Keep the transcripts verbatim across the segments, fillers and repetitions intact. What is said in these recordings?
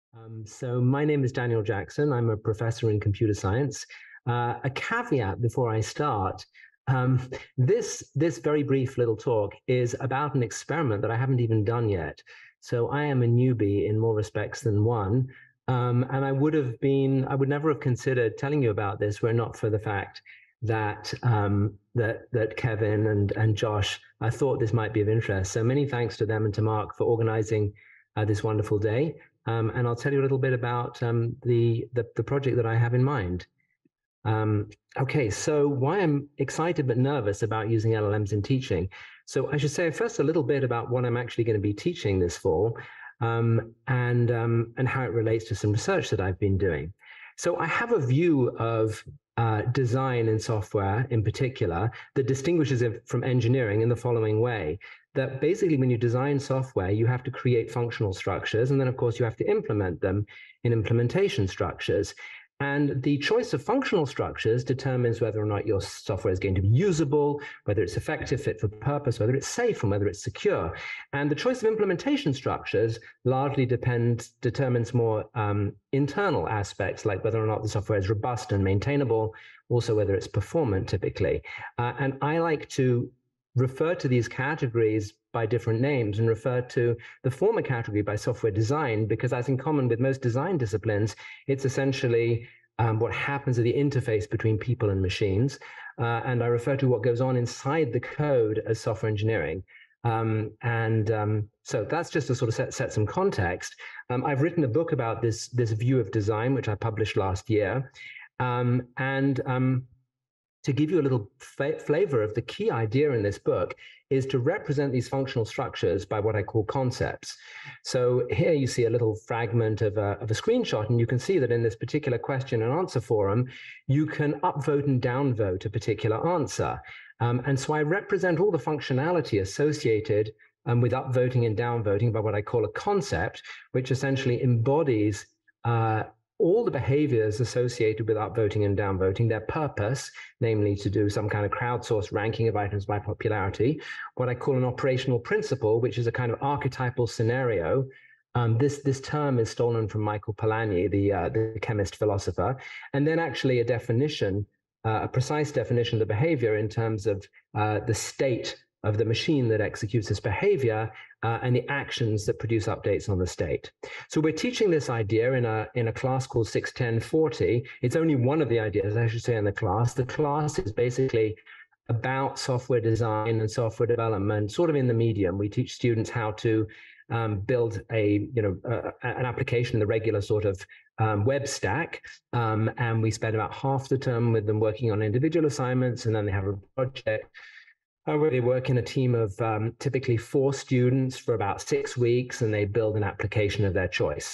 Um, so my name is Daniel Jackson. I'm a professor in computer science. Uh, a caveat before I start, um, this, this very brief little talk is about an experiment that I haven't even done yet. So I am a newbie in more respects than one. Um, and I would have been, I would never have considered telling you about this were it not for the fact that um, that that Kevin and and Josh, I thought this might be of interest. So many thanks to them and to Mark for organizing uh, this wonderful day. Um, and I'll tell you a little bit about um, the, the, the project that I have in mind. Um, okay, so why I'm excited but nervous about using L L Ms in teaching. So I should say first a little bit about what I'm actually going to be teaching this fall um, and, um, and how it relates to some research that I've been doing. So I have a view of uh, design and software in particular that distinguishes it from engineering in the following way. That basically when you design software, you have to create functional structures, and then of course you have to implement them in implementation structures. And the choice of functional structures determines whether or not your software is going to be usable, whether it's effective, fit for purpose, whether it's safe, and whether it's secure. And the choice of implementation structures largely depends, determines more um, internal aspects, like whether or not the software is robust and maintainable, also whether it's performant typically. Uh, and I like to refer to these categories by different names and refer to the former category by software design, because as in common with most design disciplines, it's essentially um, what happens at the interface between people and machines. Uh, and I refer to what goes on inside the code as software engineering. Um, and um, so that's just to sort of set, set some context. Um, I've written a book about this, this view of design, which I published last year. Um, and um, to give you a little flavor of the key idea in this book is to represent these functional structures by what I call concepts. So here you see a little fragment of a, of a screenshot, and you can see that in this particular question and answer forum, you can upvote and downvote a particular answer. Um, and so I represent all the functionality associated um, with upvoting and downvoting by what I call a concept, which essentially embodies uh, all the behaviors associated with upvoting and downvoting, their purpose, namely to do some kind of crowdsourced ranking of items by popularity, what I call an operational principle, which is a kind of archetypal scenario. Um, this, this term is stolen from Michael Polanyi, the, uh, the chemist philosopher, and then actually a definition, uh, a precise definition of the behavior in terms of uh, the state of the machine that executes this behavior uh, and the actions that produce updates on the state. So we're teaching this idea in a, in a class called six ten forty. It's only one of the ideas, I should say, in the class. The class is basically about software design and software development, sort of in the medium. We teach students how to um, build a, you know, uh, an application in the regular sort of um, web stack. Um, and we spend about half the term with them working on individual assignments, and then they have a project where they work in a team of um, typically four students for about six weeks, and they build an application of their choice.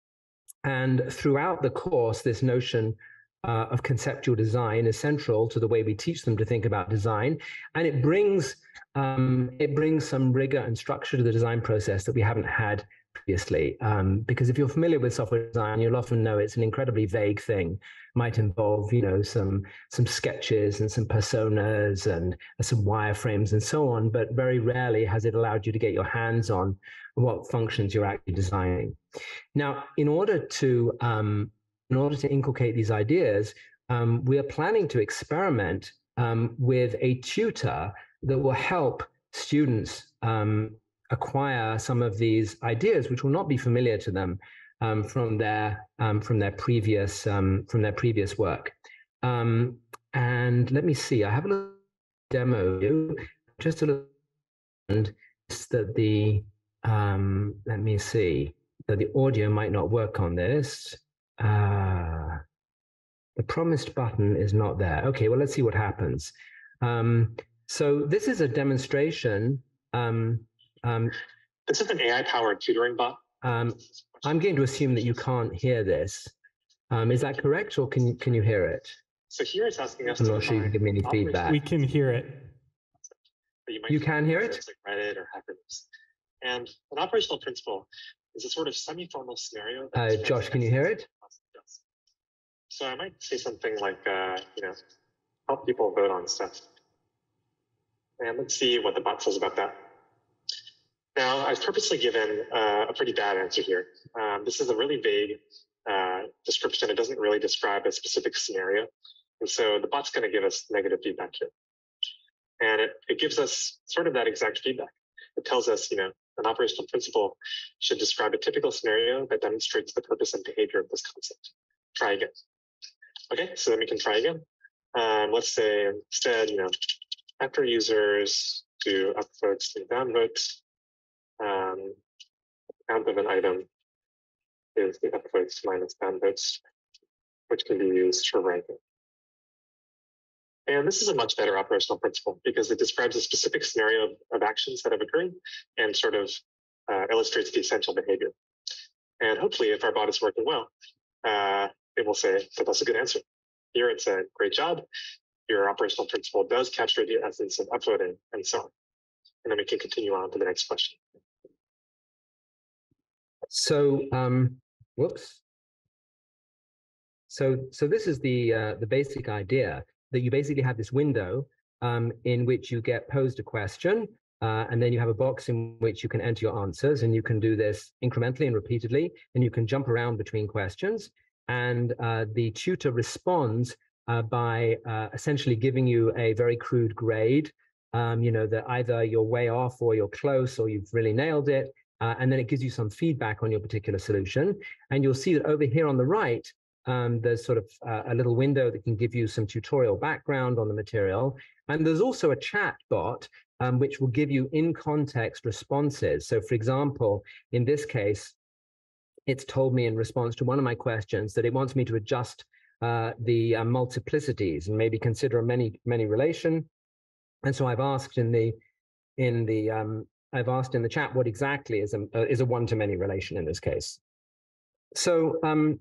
And throughout the course, this notion uh, of conceptual design is central to the way we teach them to think about design. And it brings, um, it brings some rigor and structure to the design process that we haven't had previously. Um, because if you're familiar with software design, you'll often know it's an incredibly vague thing. Might involve, you know, some some sketches and some personas and some wireframes and so on, but very rarely has it allowed you to get your hands on what functions you're actually designing. Now, in order to um, in order to inculcate these ideas, um, we are planning to experiment um, with a tutor that will help students um, acquire some of these ideas, which will not be familiar to them Um, from their um, from their previous um, from their previous work. Um, and let me see, I have a little demo just a little, and that the um, let me see that the audio might not work on this. Uh, the promised button is not there. Okay, well, let's see what happens. Um, so this is a demonstration. Um, um, this is an A I-powered tutoring bot. Um, I'm going to assume that you can't hear this. Um, is that correct, or can you can you hear it? So here it's asking us I'm to not sure you can give me any feedback. We can hear it. You, you can hear it? Like Reddit or Hackers. And an operational principle is a sort of semi-formal scenario. Uh, Josh, can you hear it? So I might say something like, uh, you know, help people vote on stuff. And let's see what the bot says about that. Now, I've purposely given uh, a pretty bad answer here. Um, this is a really vague uh, description. It doesn't really describe a specific scenario. And so the bot's going to give us negative feedback here. And it, it gives us sort of that exact feedback. It tells us, you know, an operational principle should describe a typical scenario that demonstrates the purpose and behavior of this concept. Try again. Okay, so then we can try again. Um, let's say instead, you know, after users do upvotes and downvotes, um, count of an item is the upvotes minus downvotes, which can be used for ranking. And this is a much better operational principle because it describes a specific scenario of, of actions that have occurred and sort of uh, illustrates the essential behavior. And hopefully, if our bot is working well, uh, it will say that that's a good answer. Here it's a great job. Your operational principle does capture the essence of upvoting and so on. And then we can continue on to the next question. So, um, whoops. So, so this is the uh, the basic idea that you basically have this window um, in which you get posed a question, uh, and then you have a box in which you can enter your answers, and you can do this incrementally and repeatedly, and you can jump around between questions, and uh, the tutor responds uh, by uh, essentially giving you a very crude grade, um, you know, that either you're way off or you're close or you've really nailed it, uh, and then it gives you some feedback on your particular solution. And you'll see that over here on the right, Um, there's sort of uh, a little window that can give you some tutorial background on the material. And there's also a chat bot, um, which will give you in-context responses. So for example, in this case, it's told me in response to one of my questions that it wants me to adjust uh, the uh, multiplicities and maybe consider a many, many relation. And so I've asked in the, in the, um, I've asked in the chat what exactly is a, uh, is a one-to-many relation in this case. So, um,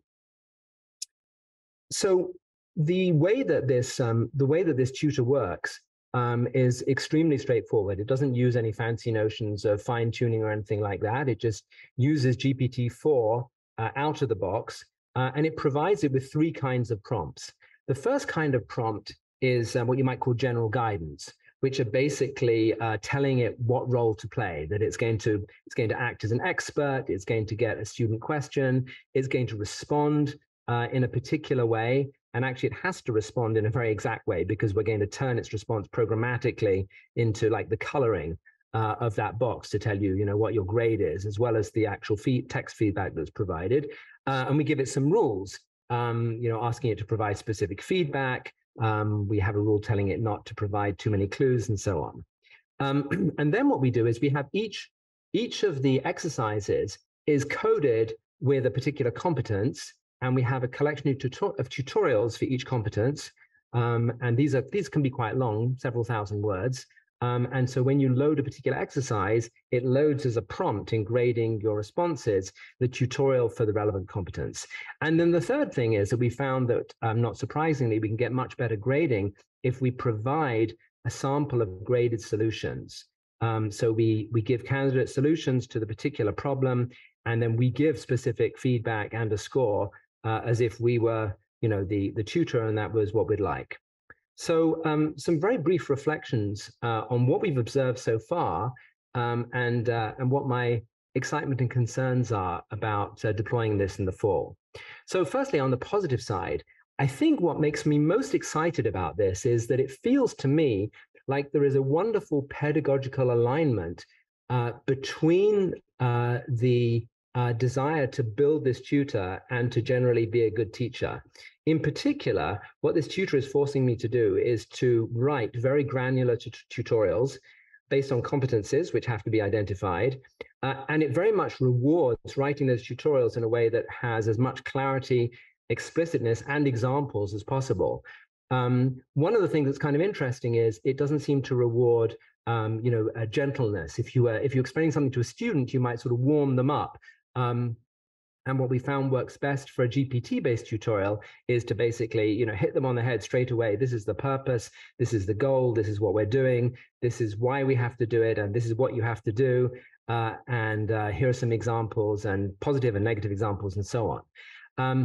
So the way that this um, the way that this tutor works um, is extremely straightforward. It doesn't use any fancy notions of fine tuning or anything like that. It just uses G P T four uh, out of the box, uh, and it provides it with three kinds of prompts. The first kind of prompt is uh, what you might call general guidance, which are basically uh, telling it what role to play. That it's going to it's going to act as an expert. It's going to get a student question. It's going to respond Uh, in a particular way, and actually it has to respond in a very exact way because we're going to turn its response programmatically into like the coloring uh, of that box to tell you, you know, what your grade is, as well as the actual feed, text feedback that's provided. Uh, and we give it some rules, um, you know, asking it to provide specific feedback. Um, we have a rule telling it not to provide too many clues and so on. Um, and then what we do is we have each, each of the exercises is coded with a particular competence, and we have a collection of, tutor of tutorials for each competence. Um, and these are these can be quite long, several thousand words. Um, and so when you load a particular exercise, it loads as a prompt in grading your responses, the tutorial for the relevant competence. And then the third thing is that we found that, um, not surprisingly, we can get much better grading if we provide a sample of graded solutions. Um, so we, we give candidate solutions to the particular problem, and then we give specific feedback and a score Uh, as if we were, you know, the, the tutor and that was what we'd like. So um, some very brief reflections uh, on what we've observed so far um, and, uh, and what my excitement and concerns are about uh, deploying this in the fall. So firstly, on the positive side, I think what makes me most excited about this is that it feels to me like there is a wonderful pedagogical alignment uh, between uh, the Uh, desire to build this tutor and to generally be a good teacher. In particular, what this tutor is forcing me to do is to write very granular tutorials based on competencies which have to be identified. Uh, and it very much rewards writing those tutorials in a way that has as much clarity, explicitness, and examples as possible. Um, one of the things that's kind of interesting is it doesn't seem to reward um, you know, a gentleness. If you were, if you're explaining something to a student, you might sort of warm them up. Um, and what we found works best for a G P T-based tutorial is to basically, you know, hit them on the head straight away. This is the purpose. This is the goal. This is what we're doing. This is why we have to do it. And this is what you have to do. Uh, and uh, here are some examples and positive and negative examples and so on. Um,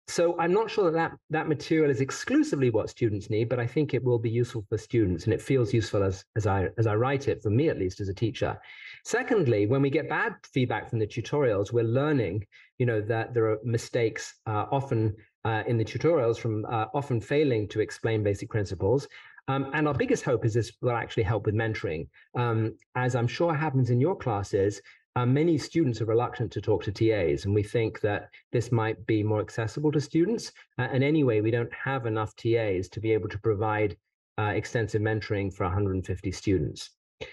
So I'm not sure that, that that material is exclusively what students need, but I think it will be useful for students, and it feels useful as, as, I, as I write it, for me at least as a teacher. Secondly, when we get bad feedback from the tutorials, we're learning, you know, that there are mistakes uh, often uh, in the tutorials from uh, often failing to explain basic principles. Um, and our biggest hope is this will actually help with mentoring. Um, as I'm sure happens in your classes, Uh, many students are reluctant to talk to T As, and we think that this might be more accessible to students. Uh, and anyway, we don't have enough T As to be able to provide uh, extensive mentoring for one hundred fifty students.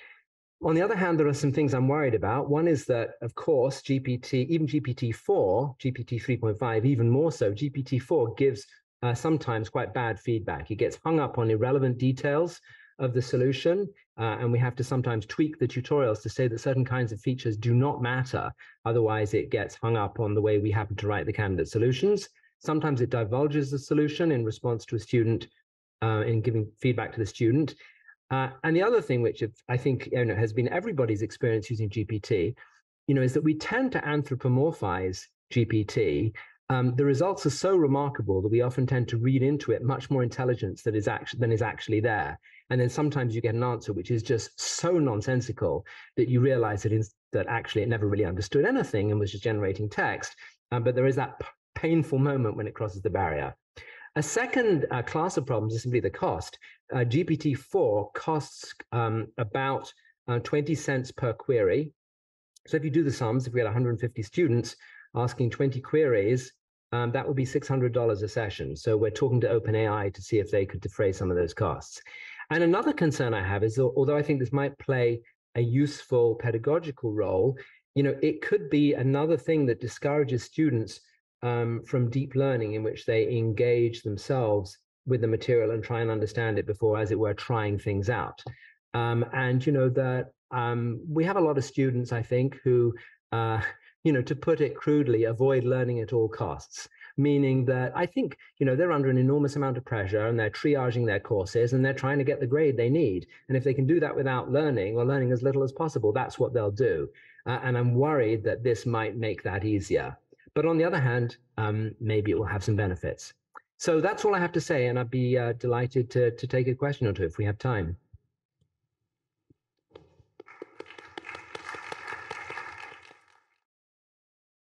On the other hand, there are some things I'm worried about. One is that, of course, G P T, even G P T four, G P T three point five, even more so, G P T four gives uh, sometimes quite bad feedback. It gets hung up on irrelevant details of the solution, uh, and we have to sometimes tweak the tutorials to say that certain kinds of features do not matter. Otherwise, it gets hung up on the way we happen to write the candidate solutions. Sometimes it divulges the solution in response to a student, uh, in giving feedback to the student. Uh, and the other thing, which I think, you know, has been everybody's experience using G P T, you know, is that we tend to anthropomorphize G P T. Um, the results are so remarkable that we often tend to read into it much more intelligence that is actually, than is actually there. And then sometimes you get an answer which is just so nonsensical that you realize that, is, that actually it never really understood anything and was just generating text. Um, but there is that p- painful moment when it crosses the barrier. A second uh, class of problems is simply the cost. Uh, G P T four costs um, about uh, twenty cents per query. So if you do the sums, if we had one hundred fifty students asking twenty queries, um, that would be six hundred dollars a session. So we're talking to OpenAI to see if they could defray some of those costs. And another concern I have is, although I think this might play a useful pedagogical role, you know, it could be another thing that discourages students um, from deep learning, in which they engage themselves with the material and try and understand it before, as it were, trying things out. Um, and, you know, that um, we have a lot of students, I think, who, uh, you know, to put it crudely, avoid learning at all costs. Meaning that I think, you know, they're under an enormous amount of pressure and they're triaging their courses and they're trying to get the grade they need. And if they can do that without learning, or learning as little as possible, that's what they'll do. Uh, and I'm worried that this might make that easier. But on the other hand, um, maybe it will have some benefits. So that's all I have to say, and I'd be uh, delighted to, to take a question or two if we have time.